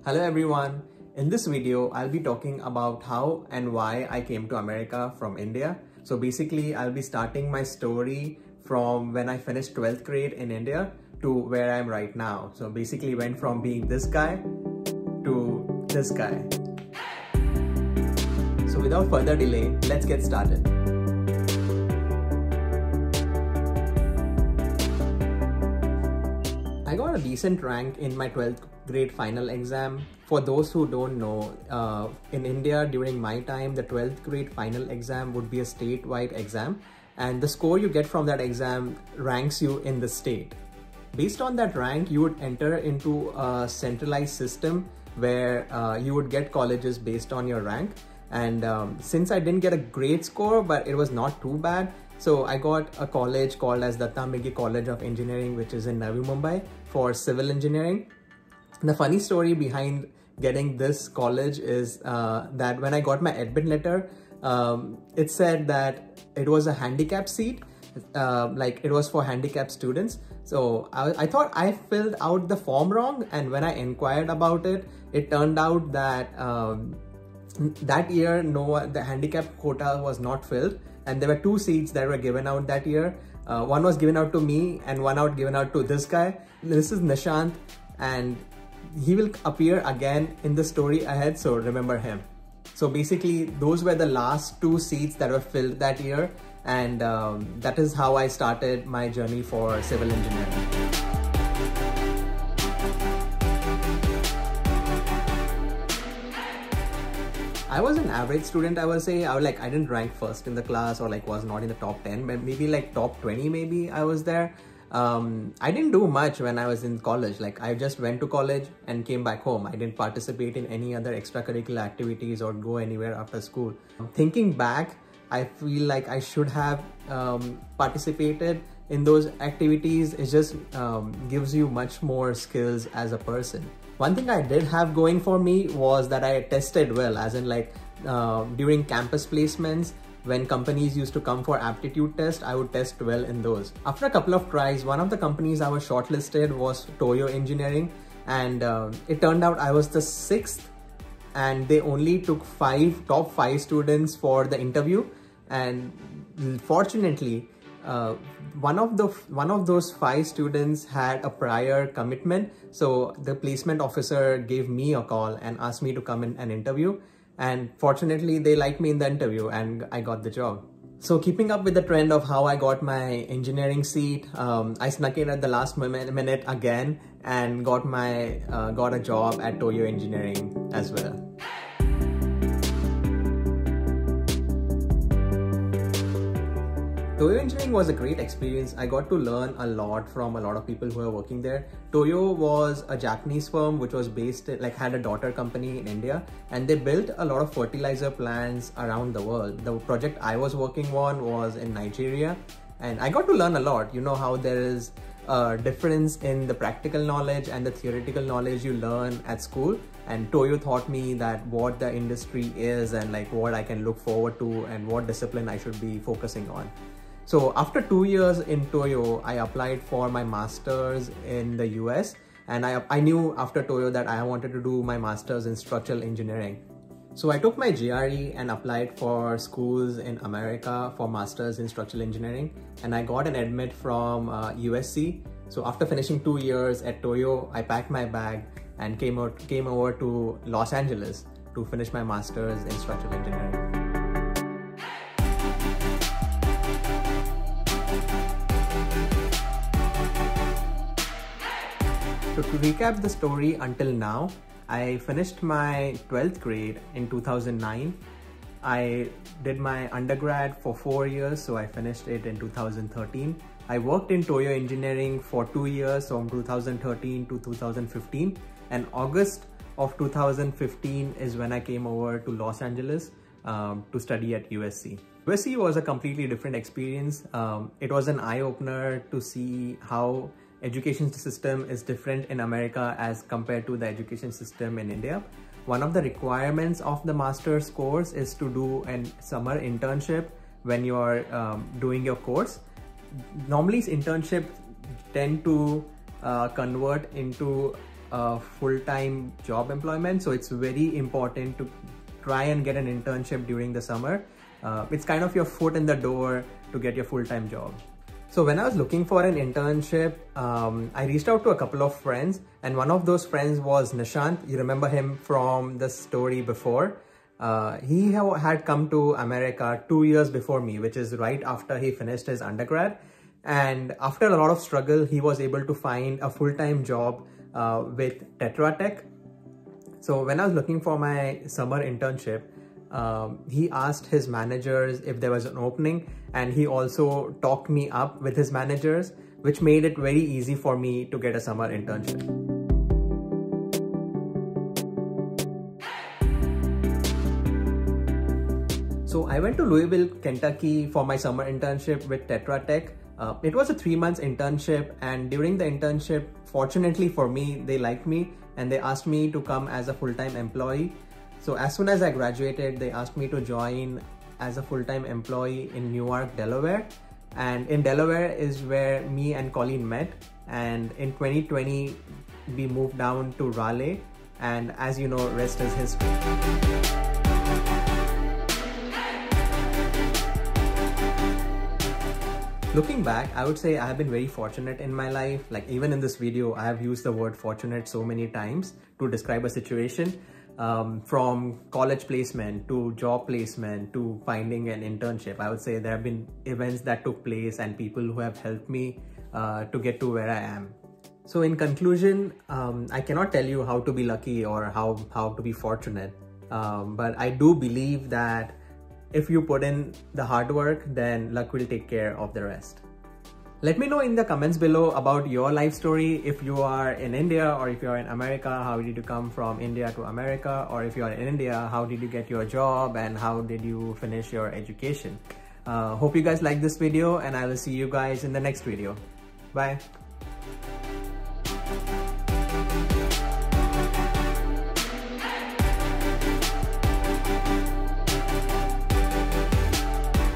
Hello everyone. In this video, I'll be talking about how and why I came to America from India. So basically, I'll be starting my story from when I finished 12th grade in India to where I am right now. So basically went from being this guy to this guy. So without further delay, let's get started. I got a decent rank in my 12th grade final exam. For those who don't know, in India during my time, the 12th grade final exam would be a statewide exam, and the score you get from that exam ranks you in the state. Based on that rank, you would enter into a centralized system where you would get colleges based on your rank. And since I didn't get a great score, but it was not too bad, so I got a college called as Datta Megi College of Engineering, which is in Navi Mumbai, for civil engineering. The funny story behind getting this college is that when I got my admit letter, it said that it was a handicap seat, like it was for handicapped students. So I thought I filled out the form wrong, and when I inquired about it, it turned out that that year the handicap quota was not filled, and there were 2 seats that were given out that year. One was given out to me and one given out to this guy. This is Nishant, and he will appear again in the story ahead, so remember him. So basically those were the last 2 seats that were filled that year, and that is how I started my journey for civil engineering. I was an average student, I would say. I didn't rank first in the class or was not in the top 10, but maybe top 20 maybe I was there. I didn't do much when I was in college. I just went to college and came back home. I didn't participate in any other extracurricular activities or go anywhere after school. Thinking back, I feel like I should have participated in those activities. It just gives you much more skills as a person. One thing I did have going for me was that I tested well, as in during campus placements, when companies used to come for aptitude test, I would test well in those. After a couple of tries, one of the companies I was shortlisted was Toyo Engineering, and it turned out I was the 6th, and they only took top 5 students for the interview. And fortunately, one of those 5 students had a prior commitment, so the placement officer gave me a call and asked me to come in and interview, and fortunately they liked me in the interview and I got the job. So keeping up with the trend of how I got my engineering seat, I snuck in at the last minute again and got a job at Toyo Engineering as well. Toyo Engineering was a great experience. I got to learn a lot from a lot of people who are working there. Toyo was a Japanese firm which was based, had a daughter company in India, and they built a lot of fertilizer plants around the world. The project I was working on was in Nigeria, and I got to learn a lot. You know how there is a difference in the practical knowledge and the theoretical knowledge you learn at school, and Toyo taught me that what the industry is and what I can look forward to and what discipline I should be focusing on. So after 2 years in Toyo, I applied for my master's in the US, and I knew after Toyo that I wanted to do my master's in structural engineering. So I took my GRE and applied for schools in America for master's in structural engineering, and I got an admit from USC. So after finishing 2 years at Toyo, I packed my bag and came over to Los Angeles to finish my master's in structural engineering. So to recap the story until now, I finished my 12th grade in 2009. I did my undergrad for 4 years, so I finished it in 2013. I worked in Toyo Engineering for 2 years, from 2013 to 2015. And August of 2015 is when I came over to Los Angeles to study at USC. USC was a completely different experience. It was an eye-opener to see how education system is different in America as compared to the education system in India. One of the requirements of the master's course is to do a summer internship when you are doing your course. Normally internships tend to convert into a full-time job employment. So it's very important to try and get an internship during the summer. It's kind of your foot in the door to get your full-time job. So when I was looking for an internship, I reached out to a couple of friends, and one of those friends was Nishant. You remember him from the story before. He had come to America 2 years before me, which is right after he finished his undergrad. And after a lot of struggle, he was able to find a full-time job with Tetra Tech. So when I was looking for my summer internship, he asked his managers if there was an opening, and he also talked me up with his managers, which made it very easy for me to get a summer internship. So I went to Louisville, Kentucky for my summer internship with Tetra Tech. It was a 3 months internship, and during the internship, fortunately for me, they liked me and they asked me to come as a full-time employee. So as soon as I graduated, they asked me to join as a full-time employee in Newark, Delaware. And in Delaware is where me and Colleen met. And in 2020, we moved down to Raleigh. And as you know, rest is history. Looking back, I would say I have been very fortunate in my life. Like even in this video, I have used the word fortunate so many times to describe a situation. From college placement to job placement to finding an internship. I would say there have been events that took place and people who have helped me to get to where I am. So in conclusion, I cannot tell you how to be lucky or how to be fortunate. But I do believe that if you put in the hard work, then luck will take care of the rest. Let me know in the comments below about your life story. If you are in India or if you are in America, how did you come from India to America? Or if you are in India, how did you get your job and how did you finish your education? Hope you guys like this video, and I will see you guys in the next video. Bye.